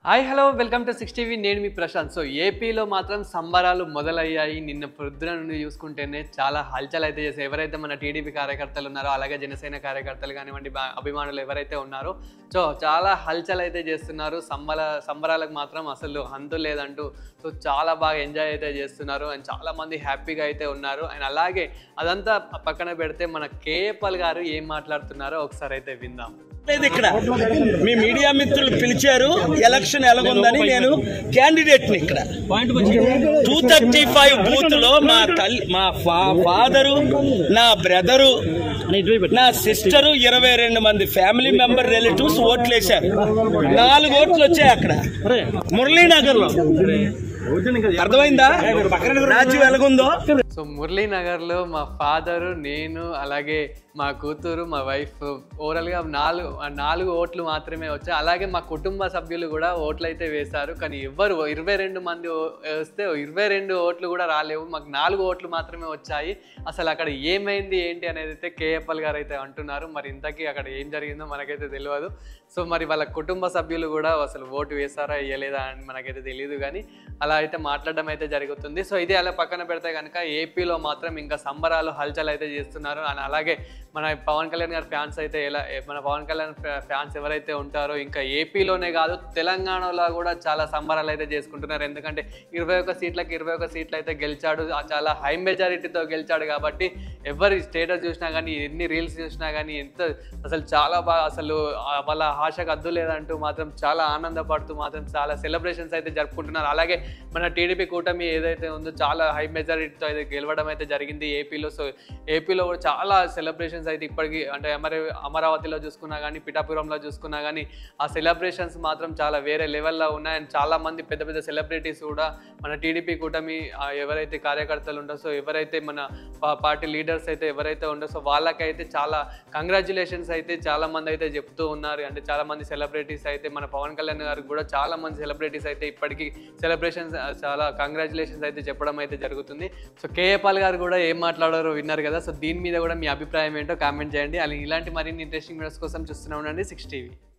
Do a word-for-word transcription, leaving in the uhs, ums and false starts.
Hi hello welcome to six TV నేను మీ Prashanth. So ఏపీలో మాత్రం సంబరాలు మొదలయ్యాయి. నిన్న పొద్దున నుండి చూసుకుంటేనే చాలా హల్చల్ అయితే చేశారు. ఎవరైతే మన టీడీపీ కార్యకర్తలు ఉన్నారో, అలాగే జనసేన కార్యకర్తలు కానివ్వండి, అభిమానులు ఎవరైతే ఉన్నారో, సో చాలా హల్చల్ అయితే చేస్తున్నారు. సంబర సంబరాలకు మాత్రం అసలు హంతు లేదంటూ సో చాలా బాగా ఎంజాయ్ అయితే చేస్తున్నారు. అండ్ చాలామంది హ్యాపీగా అయితే ఉన్నారు. అండ్ అలాగే అదంతా పక్కన పెడితే మన కేఏపాల్ గారు ఏం మాట్లాడుతున్నారో ఒకసారి అయితే విందాం. ఇక్కడ మీ మీడియా మిత్రులు పిలిచారు, ఎలక్షన్ ఎలాగుందని. నేను క్యాండిడేట్ ని ఇక్కడ టూ థర్టీ ఫైవ్ బూత్ లో మా తల్లి, మా ఫాదరు, నా బ్రదరు, నా సిస్టరు, ఇరవై రెండు మంది ఫ్యామిలీ మెంబర్ రిలేటివ్స్ ఓట్లు వేశారు. నాలుగు ఓట్లు వచ్చాయి అక్కడ మురళీనగర్ లో. అర్థమైందా రాజ్యం ఎలాగుందో? సో మురళీనగర్ లో మా ఫాదరు, నేను, అలాగే మా కూతురు, మా వైఫ్, ఓవరాల్గా నాలుగు నాలుగు ఓట్లు మాత్రమే వచ్చాయి. అలాగే మా కుటుంబ సభ్యులు కూడా ఓట్లు అయితే వేశారు. కానీ ఎవ్వరు ఇరవై రెండు మంది వస్తే ఇరవై రెండు ఓట్లు కూడా రాలేవు, మాకు నాలుగు ఓట్లు మాత్రమే వచ్చాయి. అసలు అక్కడ ఏమైంది ఏంటి అనేది అయితే కేఏపాల్ గారు అయితే అంటున్నారు. మరి ఇంతకీ అక్కడ ఏం జరిగిందో మనకైతే తెలియదు. సో మరి వాళ్ళ కుటుంబ సభ్యులు కూడా అసలు ఓటు వేశారా వేయలేదా అని మనకైతే తెలియదు. కానీ అలా అయితే మాట్లాడడం అయితే జరుగుతుంది. సో ఇది అలా పక్కన పెడితే కనుక ఏపీలో మాత్రం ఇంకా సంబరాలు హల్చల్ అయితే చేస్తున్నారు. అండ్ అలాగే మన పవన్ కళ్యాణ్ గారి ఫ్యాన్స్ అయితే ఎలా మన పవన్ కళ్యాణ్ ఫ్యాన్స్ ఎవరైతే ఉంటారో ఇంకా ఏపీలోనే కాదు తెలంగాణలో కూడా చాలా సంబరాలు అయితే చేసుకుంటున్నారు. ఎందుకంటే ఇరవై ఒక్క సీట్లకి ఇరవై ఒక్క సీట్లు అయితే గెలిచాడు. చాలా హై మెజారిటీతో గెలిచాడు కాబట్టి ఎవరి స్టేటస్ చూసినా కానీ, ఎన్ని రీల్స్ చూసినా కానీ ఎంత అసలు చాలా బాగా అసలు వాళ్ళ ఆశకు అద్దు లేదంటూ మాత్రం చాలా ఆనందపడుతూ మాత్రం చాలా సెలబ్రేషన్స్ అయితే జరుపుకుంటున్నారు. అలాగే మన టీడీపీ కూటమి ఏదైతే ఉందో చాలా హై మెజారిటీతో అయితే గెలవడం అయితే జరిగింది ఏపీలో. సో ఏపీలో కూడా చాలా సెలబ్రేషన్స్ అయితే ఇప్పటికీ, అంటే అమర అమరావతిలో చూసుకున్నా కానీ, పిఠాపురంలో చూసుకున్నా కానీ ఆ సెలబ్రేషన్స్ మాత్రం చాలా వేరే లెవెల్లో ఉన్నాయి. అండ్ చాలా మంది పెద్ద పెద్ద సెలబ్రిటీస్ కూడా మన టీడీపీ కూటమి ఎవరైతే కార్యకర్తలు ఉంటారో, సో ఎవరైతే మన పార్టీ లీడర్స్ అయితే ఎవరైతే ఉంటారో, సో వాళ్ళకైతే చాలా కంగ్రాచులేషన్స్ అయితే చాలా మంది అయితే చెప్తూ ఉన్నారు. అంటే చాలా మంది సెలబ్రిటీస్ అయితే మన పవన్ కళ్యాణ్ గారికి కూడా చాలా మంది సెలబ్రిటీస్ అయితే ఇప్పటికీ సెలబ్రేషన్స్ చాలా కంగ్రాచులేషన్స్ అయితే చెప్పడం అయితే జరుగుతుంది. సో కేఏపాల్ గారు కూడా ఏం మాట్లాడారో విన్నారు కదా. సో దీని మీద కూడా మీ అభిప్రాయం ఏంటో కామెంట్ చేయండి. అలాగే ఇలాంటి మరిన్ని ఇంట్రెస్టింగ్ వీడియోస్ కోసం చూస్తూనే ఉండండి సిక్స్ టీవీ.